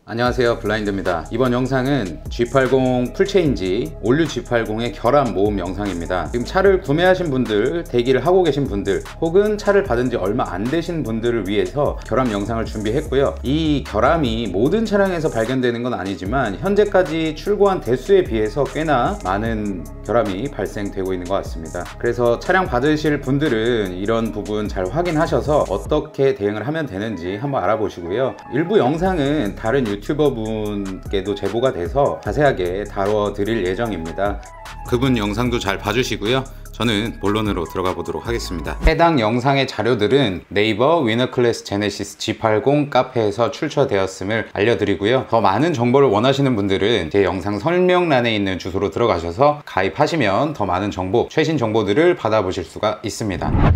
안녕하세요, 블라인드입니다. 이번 영상은 G80 풀체인지 올류 G80의 결함 모음 영상입니다. 지금 차를 구매하신 분들, 대기를 하고 계신 분들, 혹은 차를 받은 지 얼마 안 되신 분들을 위해서 결함 영상을 준비했고요. 이 결함이 모든 차량에서 발견되는 건 아니지만 현재까지 출고한 대수에 비해서 꽤나 많은 결함이 발생되고 있는 것 같습니다. 그래서 차량 받으실 분들은 이런 부분 잘 확인하셔서 어떻게 대응을 하면 되는지 한번 알아보시고요. 일부 영상은 다른 유튜버 분께도 제보가 돼서 자세하게 다뤄드릴 예정입니다. 그분 영상도 잘 봐주시고요. 저는 본론으로 들어가 보도록 하겠습니다. 해당 영상의 자료들은 네이버 위너클래스 제네시스 G80 카페에서 출처되었음을 알려드리고요. 더 많은 정보를 원하시는 분들은 제 영상 설명란에 있는 주소로 들어가셔서 가입하시면 더 많은 정보, 최신 정보들을 받아보실 수가 있습니다.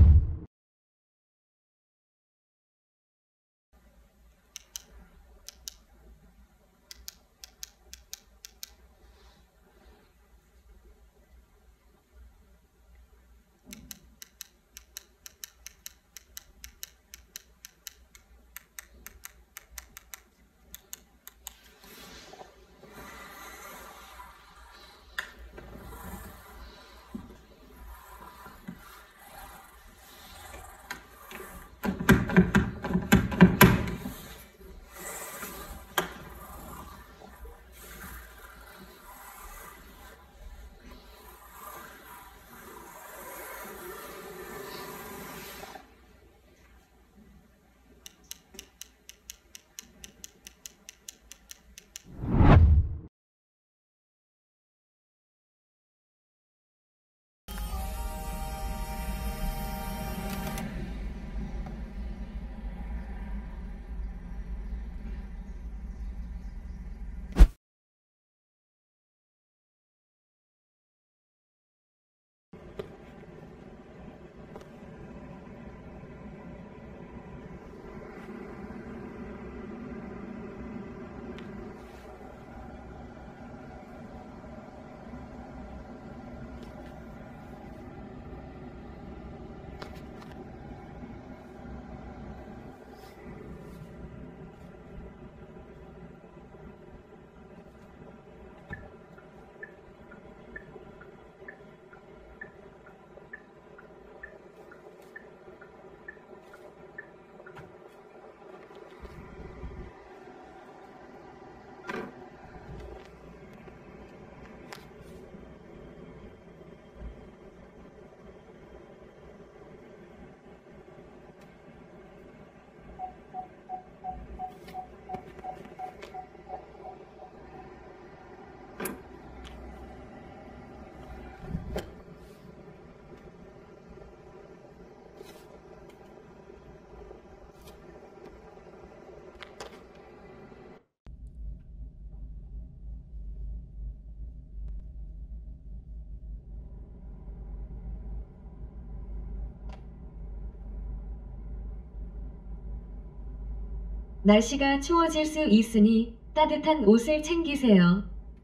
날씨가 추워질 수 있으니 따뜻한 옷을 챙기세요.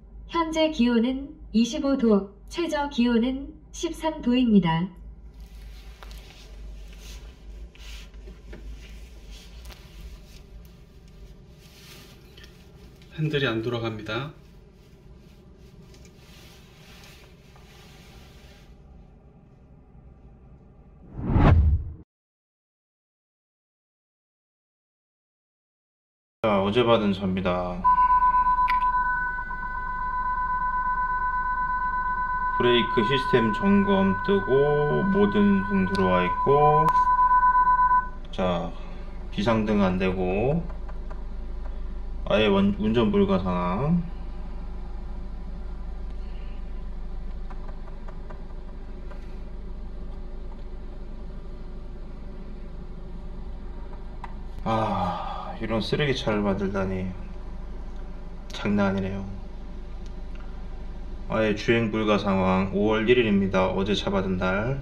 현재 기온은 25도, 최저 기온은 13도입니다. 핸들이 안 돌아갑니다. 자, 어제 받은 차입니다. 브레이크 시스템 점검 뜨고 모든 등 들어와 있고, 자, 비상등 안 되고 아예 운전 불가 상황. 이런 쓰레기차를 만들다니 장난 아니네요. 아예 주행 불가 상황. 5월 1일입니다 어제 차 받은 날.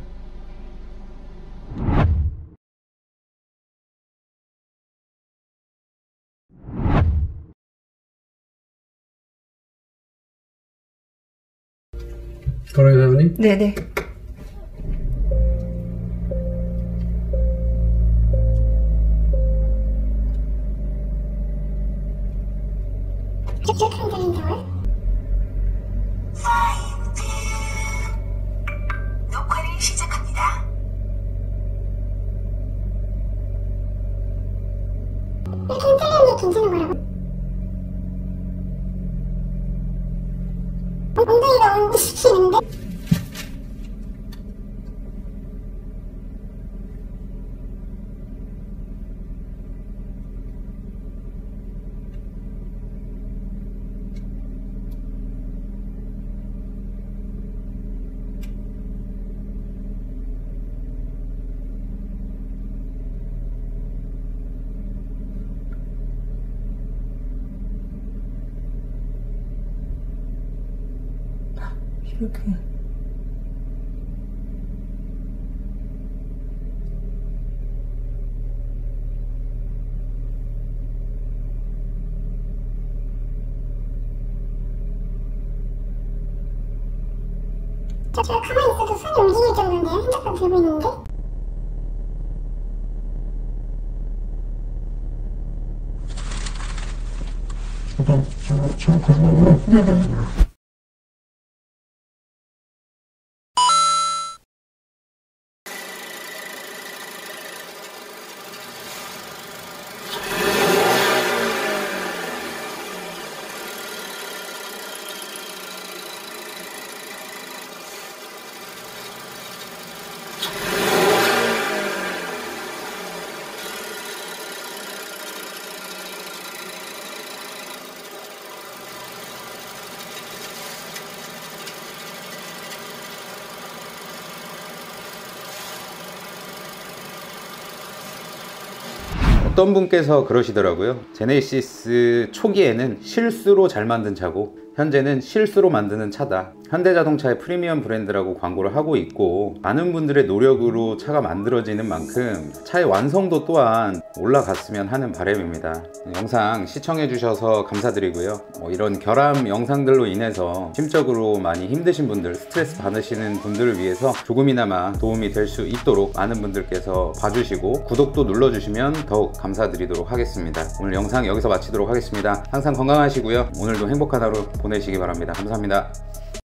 걸어요, 사장님? 네네. 녹화를 시작합니다. 이렇게 흔들리는 게 괜찮은 거라고? 엉덩이가 온시키는데? 이렇게 제가 가만히 있어도 손이 움직일 정도인데요? 핸드폰 들고 있는데? 어떤 분께서 그러시더라고요. 제네시스 초기에는 실수로 잘 만든 차고 현재는 실수로 만드는 차다. 현대자동차의 프리미엄 브랜드라고 광고를 하고 있고, 많은 분들의 노력으로 차가 만들어지는 만큼 차의 완성도 또한 올라갔으면 하는 바람입니다. 영상 시청해 주셔서 감사드리고요. 이런 결함 영상들로 인해서 심적으로 많이 힘드신 분들, 스트레스 받으시는 분들을 위해서 조금이나마 도움이 될 수 있도록 많은 분들께서 봐주시고 구독도 눌러주시면 더욱 감사드리도록 하겠습니다. 오늘 영상 여기서 마치도록 하겠습니다. 항상 건강하시고요. 오늘도 행복한 하루 보내시기 바랍니다. 감사합니다.